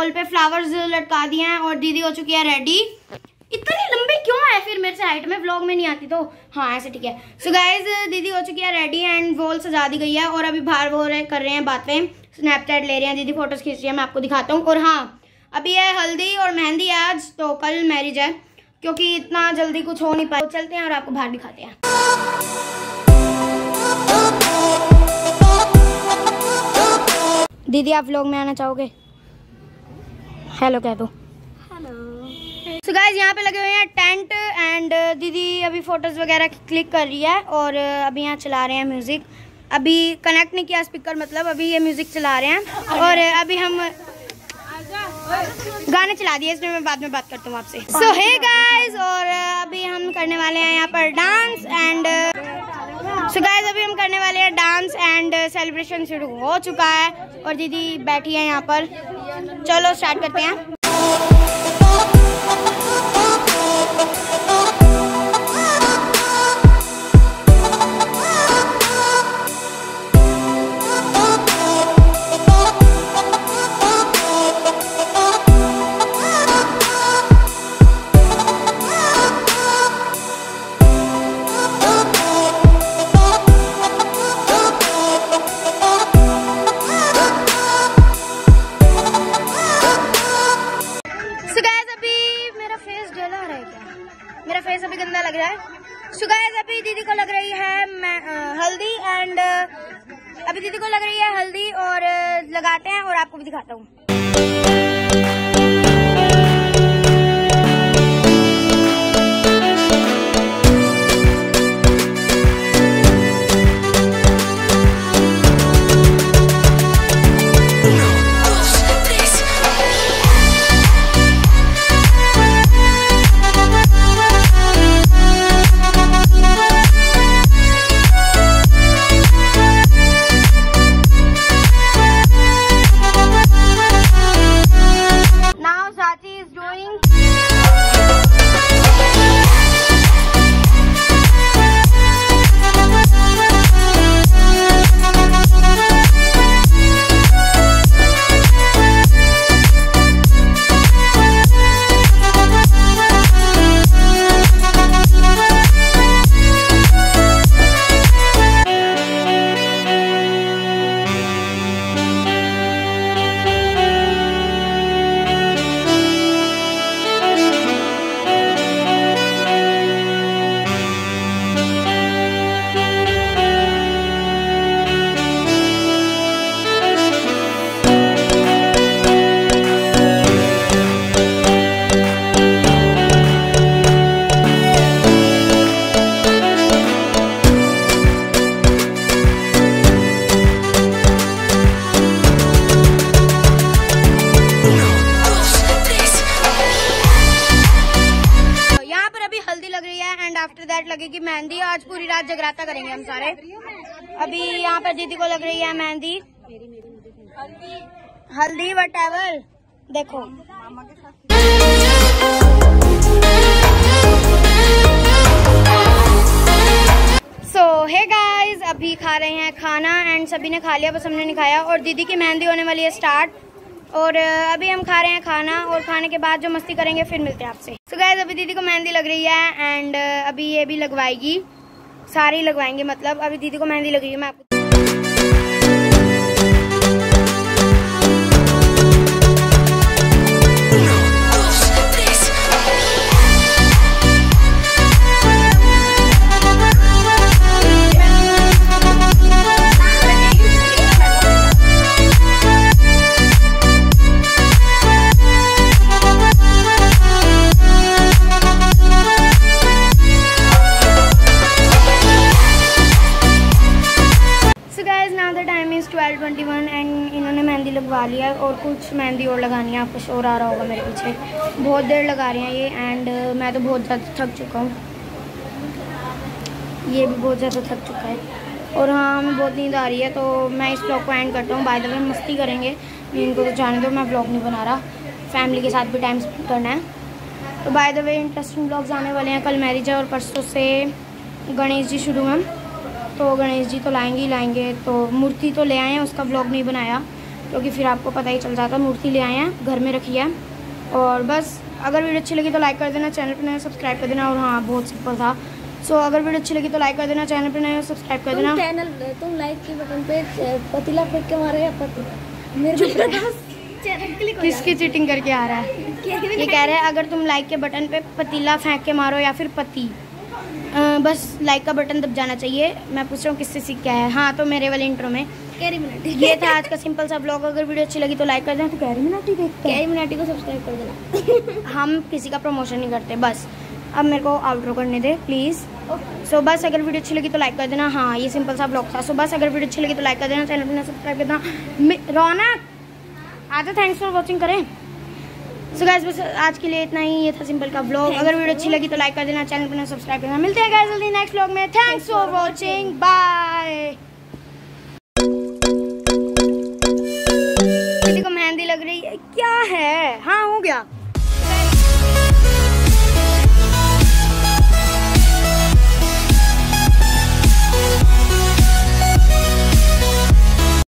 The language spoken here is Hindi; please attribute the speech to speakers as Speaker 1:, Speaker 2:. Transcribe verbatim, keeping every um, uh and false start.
Speaker 1: वॉल पे फ्लावर्स लटका दिए हैं और दीदी हो चुकी है रेडी। इतनी लंबी क्यों है फिर मेरे से हाइट में, व्लॉग में नहीं आती तो हाँ ऐसे ठीक है। सो गाइज दीदी हो चुकी है रेडी एंड वॉल सजा दी गई है और अभी बाहर वो कर रहे हैं बातें, स्नैपचैट ले रहे हैं, दीदी फोटोज खींच रही है, मैं आपको दिखाता हूँ। और हाँ अभी है हल्दी और मेहंदी है आज, तो कल मैरिज है क्योंकि इतना जल्दी कुछ हो नहीं पाया। तो चलते हैं और आपको बाहर दिखाते हैं। दीदी आप व्लॉग में आना चाहोगे? हेलो कह दो। सो गाइस यहाँ पे लगे हुए हैं टेंट एंड दीदी अभी फोटोज वगैरह क्लिक कर रही है और अभी यहाँ चला रहे हैं म्यूजिक। अभी कनेक्ट नहीं किया स्पीकर, मतलब अभी ये म्यूजिक चला रहे हैं और अभी हम गाने चला दिए, इसमें मैं बाद में बात करता हूँ आपसे। सो हे गाइस और अभी हम करने वाले हैं यहाँ पर डांस एंड सो गाइस अभी हम करने वाले हैं डांस एंड सेलिब्रेशन शुरू हो चुका है और दीदी बैठी है यहाँ पर। चलो स्टार्ट करते हैं। मेरा फेस अभी गंदा लग रहा है। सो गाइस अभी दीदी को लग रही है मैं, आ, हल्दी एंड अभी दीदी को लग रही है हल्दी और लगाते हैं और आपको भी दिखाता हूँ। आफ्टर दैट लगेगी मेहंदी। आज पूरी रात जगराता करेंगे हम सारे। अभी यहाँ पर दीदी को लग रही है मेहंदी, हल्दी वटेवर देखो। सो हे गाइस अभी खा रहे हैं खाना एंड सभी ने खा लिया, बस हमने नहीं खाया। और दीदी की मेहंदी होने वाली है स्टार्ट और अभी हम खा रहे हैं खाना और खाने के बाद जो मस्ती करेंगे फिर मिलते हैं आपसे। सो गाइस अभी दीदी को मेहंदी लग रही है एंड अभी ये भी लगवाएगी, सारी लगवाएंगे, मतलब अभी दीदी को मेहंदी लग रही है। मैं आपको ट्वेल्व ट्वेंटी वन एंड इन्होंने मेहंदी लगवा लिया और कुछ मेहंदी और लगानी है। आपको शोर आ रहा होगा मेरे पीछे, बहुत देर लगा रही हैं ये एंड मैं तो बहुत ज़्यादा थक चुका हूँ, ये भी बहुत ज़्यादा थक चुका है और हाँ हमें बहुत नींद आ रही है। तो मैं इस ब्लॉग को एंड करता हूँ। बाय द वे मस्ती करेंगे, इनको तो जाने दो, मैं ब्लॉग नहीं बना रहा, फैमिली के साथ भी टाइम स्पेंड करना है। तो by the way interesting blogs आने वाले हैं। कल मैरिज है और परसों से गणेश जी शुरू हैं, तो गणेश जी तो लाएंगे ही लाएंगे। तो मूर्ति तो ले आए हैं, उसका ब्लॉग नहीं बनाया क्योंकि फिर आपको पता ही चल जाता। मूर्ति ले आए हैं, घर में रखी है। और बस अगर वीडियो अच्छी लगी तो लाइक कर देना, चैनल पर नया सब्सक्राइब कर देना। और हाँ, बहुत सिंपल था। सो so, अगर वीडियो अच्छी लगी तो लाइक कर देना, चैनल पर नया सब्सक्राइब कर देना।
Speaker 2: चैनल तुम लाइक के बटन पे पतीला फेंक के मारो या पति मेरे को
Speaker 1: किसकी चीटिंग करके आ रहा है? ये कह रहे हैं अगर तुम लाइक के बटन पे पतीला फेंक के मारो या फिर पति, आ, बस लाइक का बटन दब जाना चाहिए। मैं पूछ रहा हूँ किससे सीख के आया है। हाँ, तो मेरे वाले इंट्रो में
Speaker 2: कैरी मिनाटी।
Speaker 1: ये था आज का सिंपल सा ब्लॉग। अगर वीडियो अच्छी लगी तो लाइक कर देना। तो कैरी मिनाटी देखते हैं,
Speaker 2: कैरी मिनाटी को सब्सक्राइब कर देना।
Speaker 1: हम किसी का प्रमोशन नहीं करते। बस अब मेरे को आउटरो करने दे प्लीज़। सो so, बस अगर वीडियो अच्छी लगी तो लाइक कर देना। हाँ, ये सिंपल सा ब्लॉग था। सो so, बस अगर वीडियो अच्छी लगी तो लाइक कर देना, चैनल पर सब्सक्राइब कर देना। रौनक आजा, थैंक्स फॉर वॉचिंग करें। सो so, गाइस बस आज के लिए इतना ही। ये था सिंपल का ब्लॉग। अगर वीडियो अच्छी लगी तो लाइक कर देना, चैनल पर सब्सक्राइब करना। मिलते हैं गाइस जल्दी नेक्स्ट ब्लॉग में। Thanks for watching, bye. दीदी को मेहंदी लग रही है, क्या है? हाँ, हो गया।